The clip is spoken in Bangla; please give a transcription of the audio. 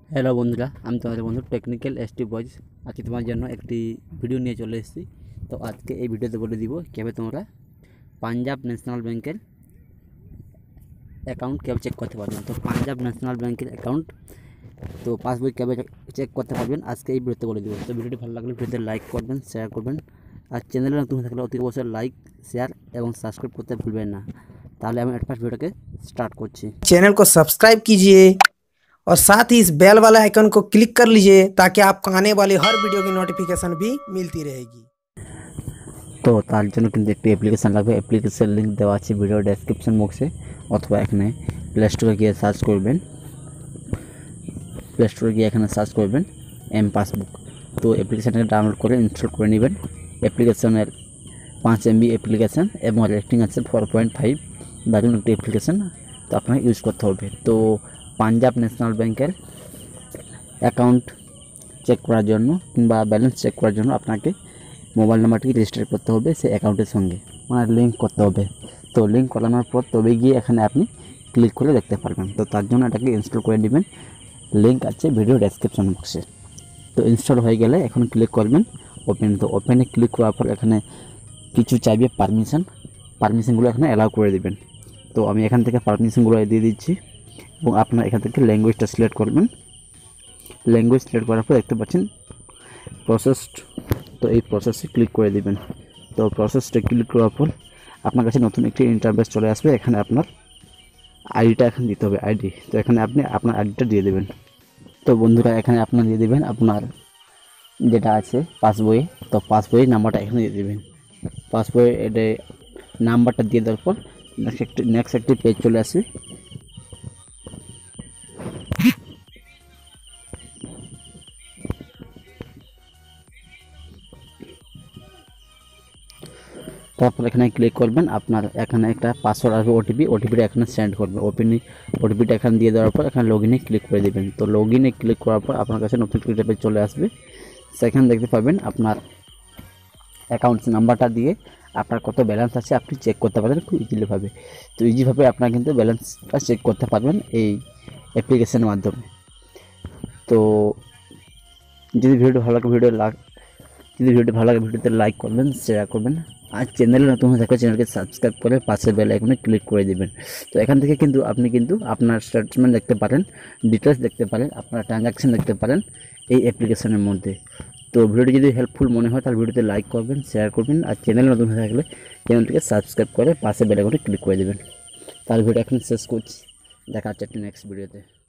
হ্যালো বন্ধুরা, আমি তোমাদের বন্ধু টেকনিক্যাল এসটি বয়েজ। আজকে তোমার জন্য একটি ভিডিও নিয়ে চলে এসেছি। তো আজকে এই ভিডিওতে বলে দিব কীভাবে তোমরা পাঞ্জাব ন্যাশনাল ব্যাংকের অ্যাকাউন্ট কীভাবে চেক করতে পারবেন। তো পাঞ্জাব ন্যাশনাল ব্যাংকের অ্যাকাউন্ট তো পাসবই কীভাবে চেক করতে পারবেন আজকে এই ভিডিওতে বলে দিব। তো ভিডিওটি ভালো লাগলে ভিডিওতে লাইক করবেন, শেয়ার করবেন, আর চ্যানেলে নতুন থাকলে অতি অবশ্যই লাইক, শেয়ার এবং সাবস্ক্রাইব করতে ভুলবেন না। তাহলে আমি ফার্স্ট ভিডিওটাকে স্টার্ট করছি। चैनल को सब्सक्राइब कीजिए और साथ ही इस बेल वाले आइकन को क्लिक कर लीजिए ताकि आपको आने वाली हर वीडियो की नोटिफिकेशन भी मिलती रहेगी। তো তার জন্য কিন্তু একটি অ্যাপ্লিকেশান লাগবে। অ্যাপ্লিকেশান লিঙ্ক দেওয়া আছে ভিডিও ডেসক্রিপশন বক্সে, অথবা এখানে প্লে স্টোরে গিয়ে সার্চ করবেন। প্লে স্টোরে গিয়ে এখানে সার্চ করবেন এম পাসবুক। তো অ্যাপ্লিকেশানটাকে ডাউনলোড করে ইনস্টল করে নেবেন। অ্যাপ্লিকেশানের 5 MB অ্যাপ্লিকেশান এবং রেটিং আছে 4.5, দারুণ একটি অ্যাপ্লিকেশান। তো আপনাকে ইউজ করতে হবে। তো পাঞ্জাব ন্যাশনাল ব্যাংকের অ্যাকাউন্ট চেক করার জন্য কিংবা ব্যালেন্স চেক করার জন্য আপনাকে মোবাইল নাম্বারটিকে রেজিস্টার করতে হবে সেই অ্যাকাউন্টের সঙ্গে, মানে লিঙ্ক করতে হবে। তো লিঙ্ক করানোর পর তবে গিয়ে এখানে আপনি ক্লিক করে দেখতে পারবেন। তো তার জন্য এটাকে ইনস্টল করে নেবেন, লিঙ্ক আছে ভিডিও ডেসক্রিপশন বক্সে। তো ইনস্টল হয়ে গেলে এখন ক্লিক করবেন ওপেন। তো ওপেনে ক্লিক করার পর এখানে কিছু চাইবে পারমিশনগুলো এখানে অ্যালাউ করে দেবেন। তো আমি এখান থেকে পারমিশনগুলো দিয়ে দিচ্ছি এবং আপনার এখান থেকে ল্যাঙ্গুয়েজটা সিলেক্ট করবেন। ল্যাঙ্গুয়েজ সিলেক্ট করার পর দেখতে পাচ্ছেন প্রসেসড। তো এই প্রসেসে ক্লিক করে দিবেন। তো প্রসেসটা ক্লিক করার পর আপনার কাছে নতুন একটি ইন্টারফেস চলে আসবে। এখানে আপনার আইডিটা এখানে দিতে হবে, আইডি। তো এখানে আপনি আপনার আইডিটা দিয়ে দেবেন। তো বন্ধুরা এখানে আপনার দিয়ে দেবেন আপনার যেটা আছে পাসবইয়ে। তো পাসবইয়ের নাম্বারটা এখানে দিয়ে দেবেন। পাসবইয়ের এটা নাম্বারটা দিয়ে দেওয়ার পর নেক্সট একটি পেজ চলে আসবে। তারপর এখানে ক্লিক করবেন। আপনার এখানে একটা পাসওয়ার্ড আসবে, ওটিপিটা এখানে সেন্ড করবে। ওটিপিটা এখানে দিয়ে দেওয়ার পর এখানে লগ ইনে ক্লিক করে দেবেন। তো লগ ইনে ক্লিক করার পর আপনার কাছে নতুন একটা পেজ চলে আসবে। সেখানে দেখতে পাবেন আপনার অ্যাকাউন্ট নাম্বারটা দিয়ে আপনার কত ব্যালেন্স আছে আপনি চেক করতে পারবেন খুব ইজিলিভাবে। তো ইজিভাবে আপনারা কিন্তু ব্যালেন্সটা চেক করতে পারবেন এই অ্যাপ্লিকেশনের মাধ্যমে। তো যদি ভিডিওটি ভালো লাগে ভিডিওতে লাইক করবেন, শেয়ার করবেন, আর চ্যানেলে নতুন হয়ে থাকলে চ্যানেলকে সাবস্ক্রাইব করে পাশের বেল আইকনে ক্লিক করে দেবেন। তো এখান থেকে কিন্তু আপনি কিন্তু আপনার স্টেটমেন্ট দেখতে পারেন, ডিটেলস দেখতে পারেন, আপনার ট্রানজাকশন দেখতে পারেন এই অ্যাপ্লিকেশনের মধ্যে। তো ভিডিওটি যদি হেল্পফুল মনে হয় তাহলে ভিডিওতে লাইক করবেন, শেয়ার করবেন, আর চ্যানেলে নতুন হয়ে থাকলে চ্যানেলটিকে সাবস্ক্রাইব করে পাশে বেল আইকনে ক্লিক করে দেবেন। তাহলে ভিডিও এখন শেষ করছি, দেখা হচ্ছে একটা নেক্সট ভিডিওতে।